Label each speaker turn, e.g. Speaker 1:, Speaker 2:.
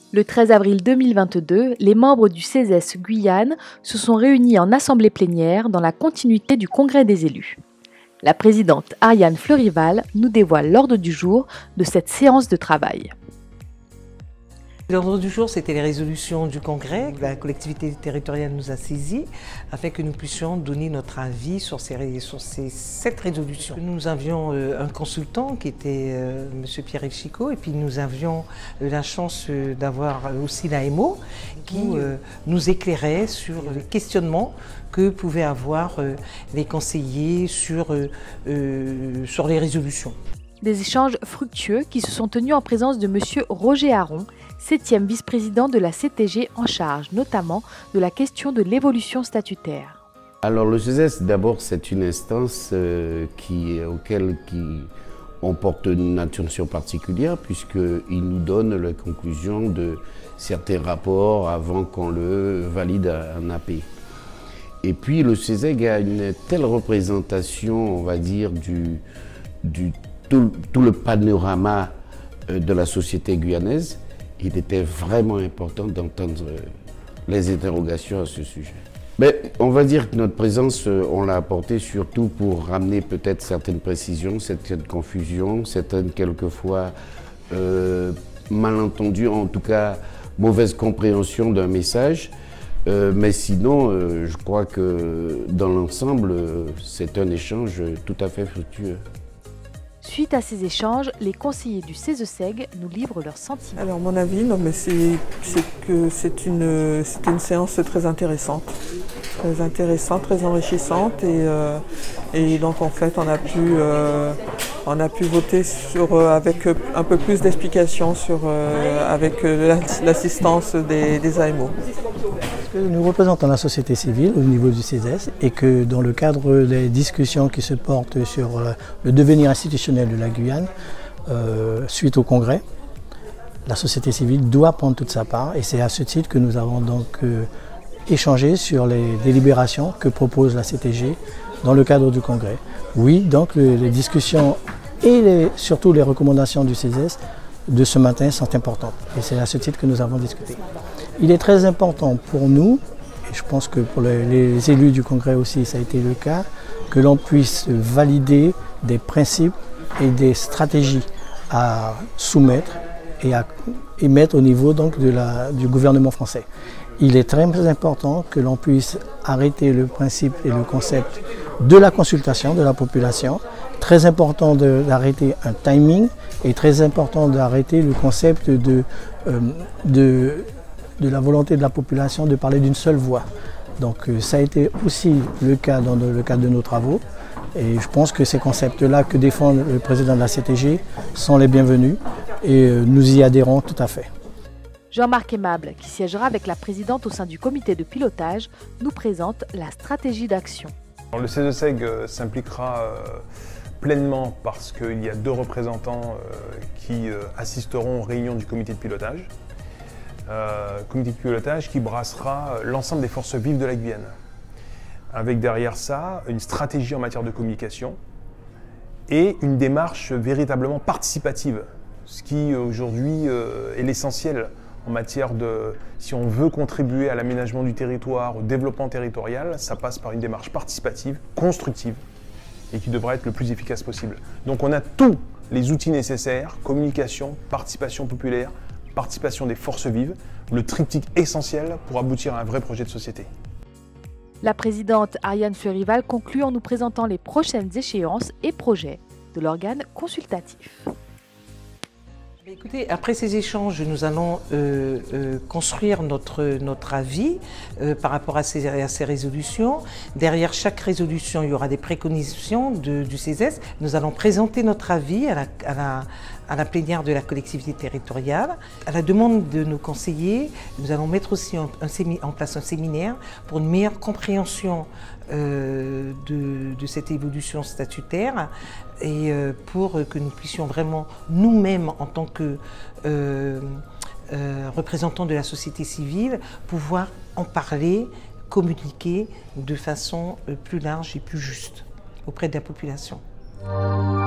Speaker 1: Le 13 avril 2022, les membres du CESES Guyane se sont réunis en assemblée plénière dans la continuité du Congrès des élus. La présidente Ariane Fleuryval nous dévoile l'ordre du jour de cette séance de travail.
Speaker 2: L'ordre du jour, c'était les résolutions du Congrès. La collectivité territoriale nous a saisis afin que nous puissions donner notre avis sur ces 7 résolutions. Nous avions un consultant qui était M. Pierre-Yves Chicot, et puis nous avions la chance d'avoir aussi l'AMO qui nous éclairait sur les questionnements que pouvaient avoir les conseillers sur les résolutions.
Speaker 1: Des échanges fructueux qui se sont tenus en présence de M. Roger Aron, 7e vice-président de la CTG en charge notamment de la question de l'évolution statutaire.
Speaker 3: Alors le CESES, d'abord, c'est une instance auquel on porte une attention particulière puisqu'il nous donne la conclusion de certains rapports avant qu'on le valide en AP. Et puis le CESEG a une telle représentation, on va dire, tout le panorama de la société guyanaise. Il était vraiment important d'entendre les interrogations à ce sujet. Mais on va dire que notre présence, on l'a apportée surtout pour ramener peut-être certaines précisions, certaines confusions, certaines quelquefois malentendus, en tout cas mauvaise compréhension d'un message. Mais sinon, je crois que dans l'ensemble, c'est un échange tout à fait fructueux.
Speaker 1: Suite à ces échanges, les conseillers du CESEG nous livrent leurs sentiments.
Speaker 4: Alors mon avis, c'est que c'est une séance très intéressante, très enrichissante et donc en fait on a pu voter avec un peu plus d'explications avec l'assistance des AMO.
Speaker 5: Nous représentons la société civile au niveau du CESES et que dans le cadre des discussions qui se portent sur le devenir institutionnel de la Guyane, suite au congrès, la société civile doit prendre toute sa part et c'est à ce titre que nous avons donc échangé sur les délibérations que propose la CTG dans le cadre du congrès. Oui, donc les discussions et surtout les recommandations du CESES de ce matin sont importantes et c'est à ce titre que nous avons discuté. Il est très important pour nous, et je pense que pour les élus du Congrès aussi ça a été le cas, que l'on puisse valider des principes et des stratégies à soumettre et à émettre au niveau donc du gouvernement français. Il est très important que l'on puisse arrêter le principe et le concept de la consultation de la population, très important d'arrêter un timing et très important d'arrêter le concept de la volonté de la population de parler d'une seule voix. Donc ça a été aussi le cas dans le cadre de nos travaux et je pense que ces concepts-là que défend le président de la CTG sont les bienvenus et nous y adhérons tout à fait.
Speaker 1: Jean-Marc Aimable, qui siégera avec la présidente au sein du comité de pilotage, nous présente la stratégie d'action.
Speaker 6: Le CESEG s'impliquera pleinement parce qu'il y a 2 représentants qui assisteront aux réunions du comité de pilotage. Comité de pilotage qui brassera l'ensemble des forces vives de la Guyane. Avec derrière ça, une stratégie en matière de communication et une démarche véritablement participative. Ce qui aujourd'hui est l'essentiel en matière de, si on veut contribuer à l'aménagement du territoire, au développement territorial, ça passe par une démarche participative, constructive et qui devra être le plus efficace possible. Donc on a tous les outils nécessaires, communication, participation populaire, participation des forces vives, le triptyque essentiel pour aboutir à un vrai projet de société.
Speaker 1: La présidente Ariane Fleuryval conclut en nous présentant les prochaines échéances et projets de l'organe consultatif.
Speaker 2: Écoutez, après ces échanges, nous allons construire notre avis par rapport à ces résolutions. Derrière chaque résolution, il y aura des préconisations du CESES. Nous allons présenter notre avis à la plénière de la collectivité territoriale. À la demande de nos conseillers, nous allons mettre aussi en place un séminaire pour une meilleure compréhension de cette évolution statutaire et pour que nous puissions vraiment nous-mêmes en tant que représentants de la société civile pouvoir en parler, communiquer de façon plus large et plus juste auprès de la population.